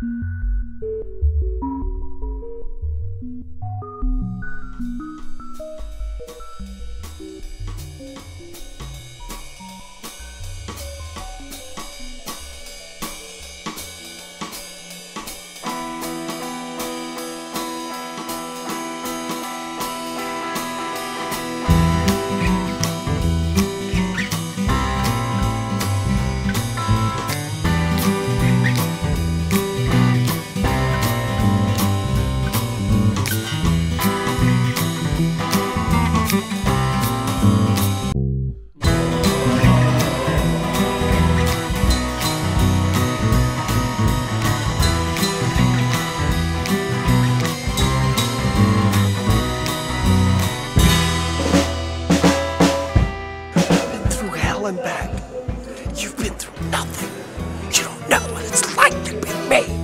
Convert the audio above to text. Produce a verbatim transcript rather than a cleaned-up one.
Back. You've been through nothing. You don't know what it's like to be me.